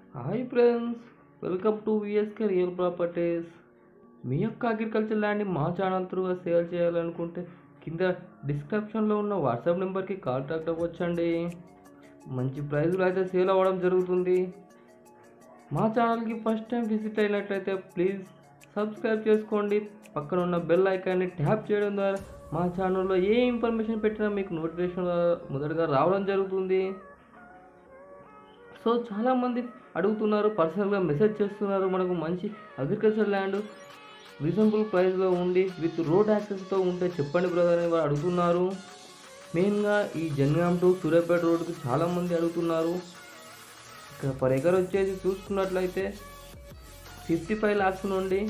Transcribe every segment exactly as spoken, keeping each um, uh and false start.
Hi friends, welcome to VSK real properties. మీ యొక్క agriculture ల్యాండ్ని మా ఛానల్ త్రూగా సేల్ చేయాలనుకుంటే కింద డిస్క్రిప్షన్లో ఉన్న వాట్సాప్ నెంబర్కి కాంటాక్ట్ అవ్వచ్చండి. మంచి ప్రైజ్లో అయితే సేల్ అవ్వడం జరుగుతుంది. మా ఛానల్కి ఫస్ట్ టైం విజిట్ అయినట్లయితే ప్లీజ్ సబ్స్క్రైబ్ చేసుకోండి. పక్కన ఉన్న బెల్ ఐకాన్ని ట్యాప్ చేయడం ద్వారా మా ఛానల్లో ఏ ఇన్ఫర్మేషన్ పెట్టినా మీకు నోటిఫికేషన్ మొదటగా రావడం జరుగుతుంది. సో చాలామంది అడుగుతున్నారు, పర్సనల్గా మెసేజ్ చేస్తున్నారు, మనకు మంచి అగ్రికల్చర్ ల్యాండ్ రీజనబుల్ ప్రైస్లో ఉండి విత్ రోడ్ యాక్సెస్తో ఉంటే చెప్పండి బ్రదర్ అని వారు అడుగుతున్నారు. మెయిన్గా ఈ జనగాం టు సూర్యాపేట రోడ్డుకి చాలామంది అడుగుతున్నారు. ఇక్కడ పర్ ఎకర్ వచ్చేసి చూసుకున్నట్లయితే ఫిఫ్టీ ఫైవ్ ల్యాక్స్ నుండి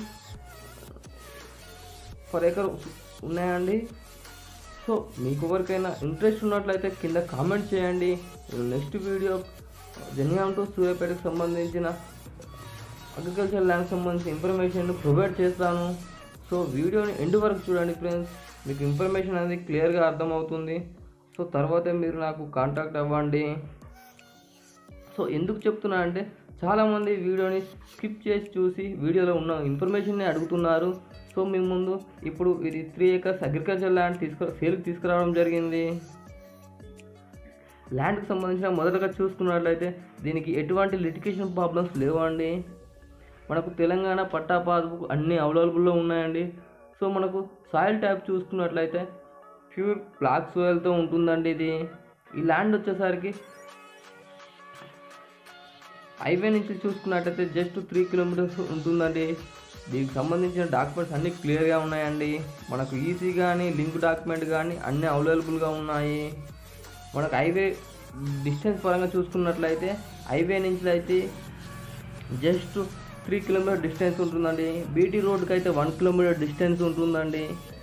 పర్ ఎకర్ ఉన్నాయండి. సో మీకు ఎవరికైనా ఇంట్రెస్ట్ ఉన్నట్లయితే కింద కామెంట్ చేయండి. నెక్స్ట్ వీడియో జనగాం టు సూర్యాపేటకు సంబంధించిన అగ్రికల్చర్ ల్యాండ్ సంబంధించిన ఇన్ఫర్మేషన్ ప్రొవైడ్ చేస్తాను. సో వీడియోని ఎండ్ వరకు చూడండి ఫ్రెండ్స్, మీకు ఇన్ఫర్మేషన్ అనేది క్లియర్గా అర్థమవుతుంది. సో తర్వాతే మీరు నాకు కాంటాక్ట్ అవ్వండి. సో ఎందుకు చెప్తున్నా అంటే చాలామంది వీడియోని స్కిప్ చేసి చూసి వీడియోలో ఉన్న ఇన్ఫర్మేషన్ని అడుగుతున్నారు. సో మీ ముందు ఇప్పుడు ఇది త్రీ ఏకర్స్ అగ్రికల్చర్ ల్యాండ్ తీసుకు సేల్కి తీసుకురావడం జరిగింది. ల్యాండ్కి సంబంధించిన మొదటగా చూసుకున్నట్లయితే దీనికి ఎటువంటి లిటిగేషన్ ప్రాబ్లమ్స్ లేవండి. మనకు తెలంగాణ పట్టా పాస్బుక్ అన్నీ అవైలబుల్లో ఉన్నాయండి. సో మనకు సాయిల్ టైప్ చూసుకున్నట్లయితే ప్యూర్ బ్లాక్ సాయిల్తో ఉంటుందండి. ఇది ఈ ల్యాండ్ వచ్చేసరికి హైవే నుంచి చూసుకున్నట్లయితే జస్ట్ త్రీ కిలోమీటర్స్ ఉంటుందండి. దీనికి సంబంధించిన డాక్యుమెంట్స్ అన్నీ క్లియర్గా ఉన్నాయండి. మనకు ఈసీ కానీ లింక్ డాక్యుమెంట్ కానీ అన్నీ అవైలబుల్గా ఉన్నాయి. మనకు హైవే డిస్టెన్స్ పరంగా చూసుకున్నట్లయితే హైవే నుంచి అయితే జస్ట్ త్రీ కిలోమీటర్ డిస్టెన్స్ ఉంటుందండి. బీటీ రోడ్కి అయితే వన్ కిలోమీటర్ డిస్టెన్స్ ఉంటుందండి.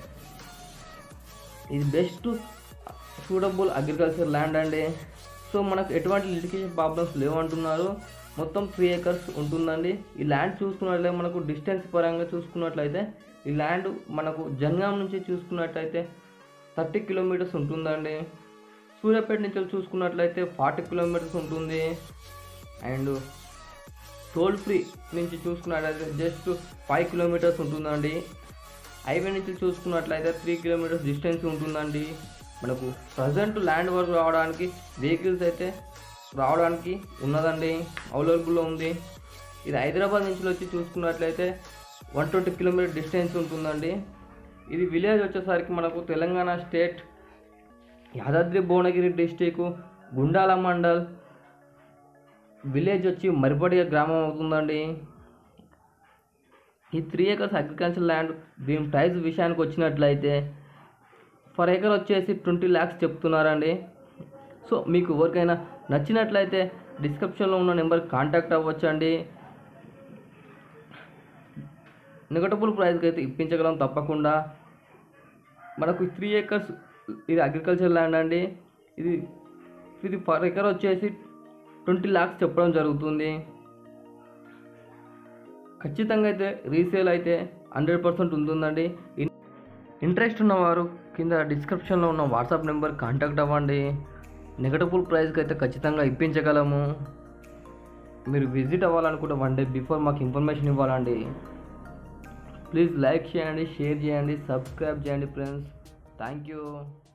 ఇది బెస్ట్ సూటబుల్ అగ్రికల్చర్ ల్యాండ్ అండి. సో మనకు ఎటువంటి లిటిగేషన్ ప్రాబ్లమ్స్ లేవంటున్నారు. మొత్తం త్రీ ఏకర్స్ ఉంటుందండి. ఈ ల్యాండ్ చూసుకున్నట్లయితే మనకు డిస్టెన్స్ పరంగా చూసుకున్నట్లయితే ఈ ల్యాండ్ మనకు జనగాం నుంచి చూసుకున్నట్లయితే థర్టీ కిలోమీటర్స్ ఉంటుందండి. సూర్యాపేట నుంచి చూసుకున్నట్లయితే ఫార్టీ కిలోమీటర్స్ ఉంటుంది. అండ్ టోల్ ఫ్రీ నుంచి చూసుకున్నట్లయితే జస్ట్ ఫైవ్ కిలోమీటర్స్ ఉంటుందండి. హైవే నుంచి చూసుకున్నట్లయితే త్రీ కిలోమీటర్స్ డిస్టెన్స్ ఉంటుందండి. మనకు ప్రజెంట్ ల్యాండ్ వరకు రావడానికి వెహికల్స్ అయితే రావడానికి ఉన్నదండి, అవైలబుల్లో ఉంది. ఇది హైదరాబాద్ నుంచి వచ్చి చూసుకున్నట్లయితే వన్ ట్వంటీ కిలోమీటర్ డిస్టెన్స్ ఉంటుందండి. ఇది విలేజ్ వచ్చేసరికి మనకు Telangana state Yadadri Bhuvanagiri district Gundala mandal village వచ్చి మరిపడిగ గ్రామం అవుతుందండి. ఈ త్రీ ఏకర్స్ అగ్రికల్చర్ ల్యాండ్ దీని ప్రైస్ విషయానికి వచ్చినట్లయితే పర్ ఏకర్ వచ్చేసి ట్వంటీ ల్యాక్స్ చెప్తున్నారండి. సో మీకు ఎవరికైనా నచ్చినట్లయితే డిస్క్రిప్షన్లో ఉన్న నెంబర్కి కాంటాక్ట్ అవ్వచ్చండి. నెగటిబుల్ ప్రైస్కి అయితే ఇప్పించగలం తప్పకుండా. మనకు త్రీ ఏకర్స్ ఇది అగ్రికల్చర్ ల్యాండ్ అండి. ఇది ఇది పర్ ఎకర్ వచ్చేసి ట్వంటీ ల్యాక్స్ చెప్పడం జరుగుతుంది. ఖచ్చితంగా అయితే రీసేల్ అయితే హండ్రెడ్ పర్సెంట్ ఉంటుందండి. ఇంట్రెస్ట్ ఉన్నవారు కింద డిస్క్రిప్షన్లో ఉన్న వాట్సాప్ నెంబర్ కాంటాక్ట్ అవ్వండి. నెగటిబుల్ ప్రైస్కి అయితే ఖచ్చితంగా ఇప్పించగలము. మీరు విజిట్ అవ్వాలనుకుంటే వన్ డే బిఫోర్ మాకు ఇన్ఫర్మేషన్ ఇవ్వాలండి. ప్లీజ్ లైక్ చేయండి, షేర్ చేయండి, సబ్స్క్రైబ్ చేయండి ఫ్రెండ్స్. Thank you.